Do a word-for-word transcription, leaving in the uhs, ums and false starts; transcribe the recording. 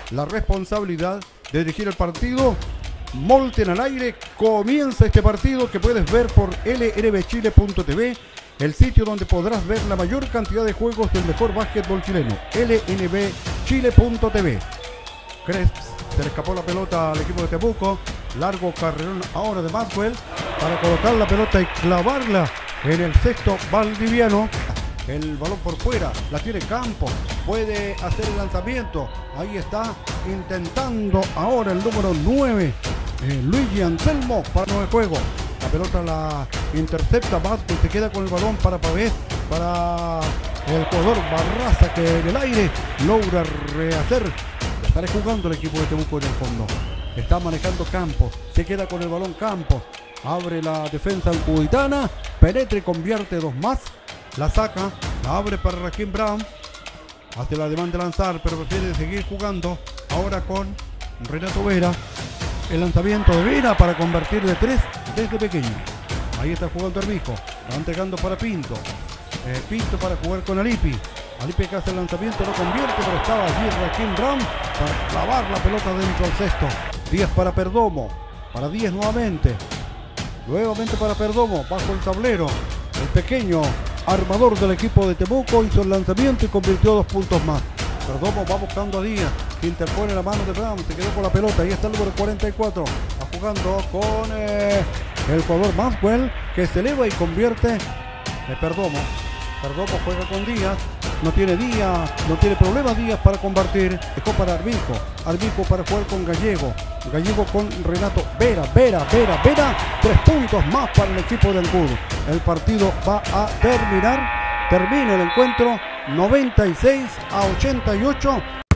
la responsabilidad de dirigir el partido. Molten al aire, comienza este partido que puedes ver por L N B Chile punto T V, el sitio donde podrás ver la mayor cantidad de juegos del mejor básquetbol chileno. L N B Chile punto T V. Cresps, se le escapó la pelota al equipo de Temuco, largo carrerón ahora de Maxwell para colocar la pelota y clavarla en el sexto valdiviano. El balón por fuera, la tiene Campos, puede hacer el lanzamiento, ahí está intentando ahora el número nueve, eh, Luigi Anselmo para nueve juego. La pelota la intercepta Vázquez, se queda con el balón para Pavés, para el jugador Barraza que en el aire logra rehacer. Estaré jugando el equipo de Temuco en el fondo. Está manejando Campos, se queda con el balón Campos, abre la defensa ancuditana, penetra y convierte dos más. La saca, la abre para Raheem Brown. Hace la demanda de lanzar, pero prefiere seguir jugando. Ahora con Renato Vera. El lanzamiento de Vera para convertir de tres desde pequeño. Ahí está jugando Armijo. Va entregando para Pinto. Eh, Pinto para jugar con Alipi. Alipi que hace el lanzamiento, no convierte, pero estaba allí Raheem Brown para clavar la pelota dentro del cesto. diez para Perdomo. Para diez nuevamente. Nuevamente para Perdomo. Bajo el tablero. El pequeño armador del equipo de Temuco hizo el lanzamiento y convirtió dos puntos más. Perdomo va buscando a Díaz, que interpone la mano de Brown, se quedó con la pelota. Ahí está el número cuarenta y cuatro, va jugando con eh, el jugador Maxwell, que se eleva y convierte de Perdomo. Perdomo juega con Díaz, no tiene Díaz, no tiene problema Díaz para convertir. Dejó para Armijo, Armijo para jugar con Gallego, Gallego con Renato Vera, Vera, Vera, Vera. Tres puntos más para el equipo de Ancud. El partido va a terminar, termina el encuentro noventa y seis a ochenta y ocho.